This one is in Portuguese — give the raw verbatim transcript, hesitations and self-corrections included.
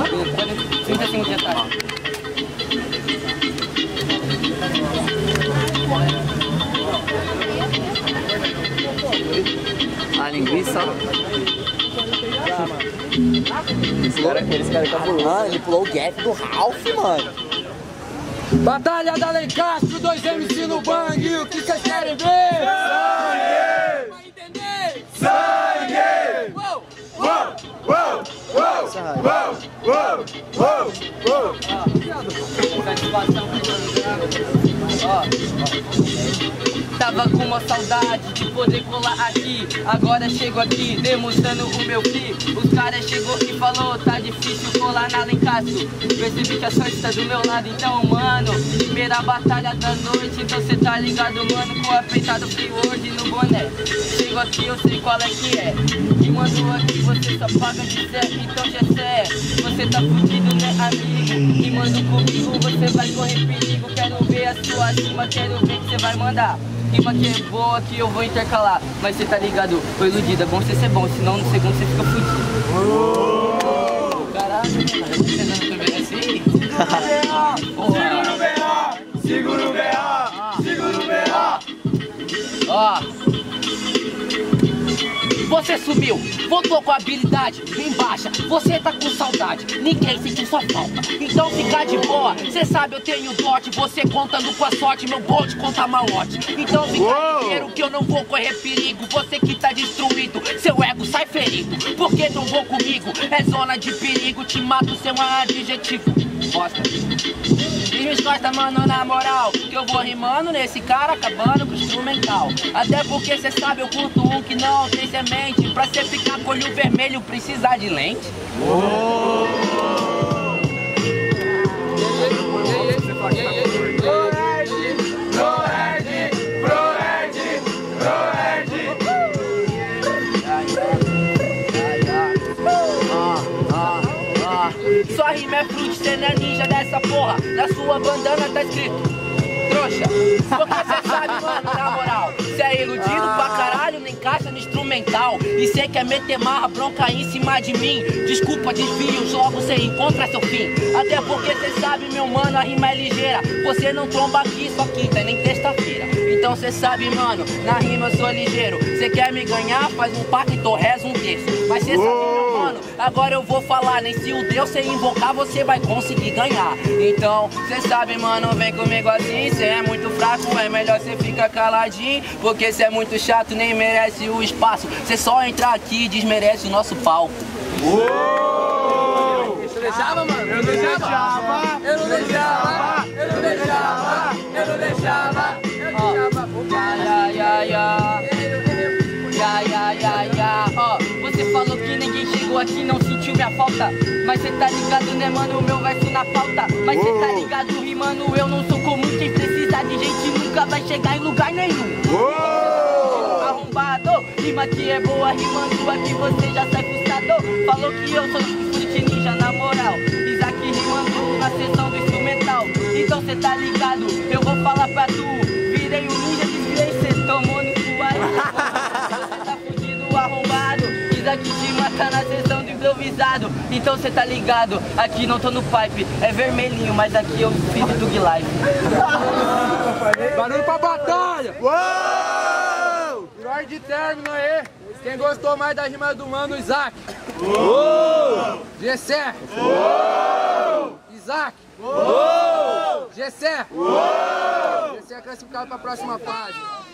trinta segundos de atalho. A linguiça. Esse cara, esse cara é cabuloso. Mano, ele pulou o gap do Ralph, mano. Batalha da Lencastro, dois M C no bang, o que vocês querem ver? Sangue! Vai entender? Sangue! Uou! Uou! Uou! Uou! Uou! Uou! Uou! Uou! Satisfação, ó. Tava com uma saudade de poder colar aqui. Agora chego aqui, demonstrando o meu free. Os caras chegou e falou, tá difícil colar na Lencastro. Percebi que a sorte tá do meu lado, então, mano, primeira batalha da noite, então cê tá ligado, mano, com a peitada free hoje no boné. Chego aqui, eu sei qual é que é. E mandou aqui, você só paga de Zé, então já é. Você tá fudido, né, amigo? E manda comigo, você vai correr perigo. Quero ver a sua rima, quero ver que cê vai mandar. Rima que é boa, que eu vou intercalar. Mas cê tá ligado, tô iludido, é bom você ser bom, senão no segundo você fica fudido. Oh! Caralho, mano, você não também assim? Segura o B A! Segura o B A! Segura o B A! Ó. Você sumiu, voltou com a habilidade bem baixa, você tá com saudade, ninguém sentiu sua falta. Então fica de boa, cê sabe eu tenho dote, você contando com a sorte, meu bonde conta malote. Então fica ligeiro que eu não vou correr perigo, você que tá destruído, seu ego sai ferido. Porque não vou comigo, é zona de perigo, te mato sem um adjetivo. Bosta. Diz costa, mano, na moral, que eu vou rimando nesse cara, acabando com o instrumental. Até porque cê sabe, eu curto um que não tem semente. Pra cê ficar com olho vermelho, precisa de lente. Oh! Sua rima é fruit, cê não é ninja dessa porra. Na sua bandana tá escrito trouxa. Porque cê sabe, mano, na moral, cê é iludido pra caralho, nem encaixa no instrumental. E cê quer meter marra, bronca em cima de mim. Desculpa, desvio, jogo, cê encontra seu fim. Até porque cê sabe, meu mano, a rima é ligeira. Você não tromba aqui só quinta, nem terça-feira. Então cê sabe, mano, na rima eu sou ligeiro. Cê quer me ganhar, faz um pacto, reza um terço. Mas cê sabe, meu mano, agora eu vou falar. Nem se o Deus cê invocar, você vai conseguir ganhar. Então, cê sabe, mano, vem comigo assim. Cê é muito fraco, é melhor cê ficar caladinho. Porque cê é muito chato, nem merece o espaço. Cê só entrar aqui e desmerece o nosso palco. Uou! Você deixava, mano? Eu não deixava. Eu não deixava. Eu não deixava. Eu não deixava. Eu deixava. Ya, ya, ya. Ya, ya, ya, ya. Ó, você falou que ninguém chegou aqui, não sentiu minha falta. Mas cê tá ligado, né, mano, o meu verso na pauta. Mas cê tá ligado, rimando, eu não sou comum. Quem precisa de gente nunca vai chegar em lugar nenhum. Uou! Arrombado, rima que é boa, rimando aqui você já sai frustrado. Falou que eu sou fruit ninja, na moral. Isaac rimando na sessão do instrumental. Então cê tá ligado, eu vou falar pra tu. Virei um ninja, desvirei, cê tomou no cu aí. Você tá fudido, arrombado. Isaac te mata na sessão do improvisado. Então cê tá ligado, aqui não tô no pipe. É vermelhinho, mas aqui eu fiz do Dug Life. Barulho pra batalha! Uou! Melhor de término aí. Quem gostou mais da rima do mano, Isaac? Uou! Gessé! Uou! Isaac! Uou! Gessé! Uou! Gessé é classificado pra próxima fase.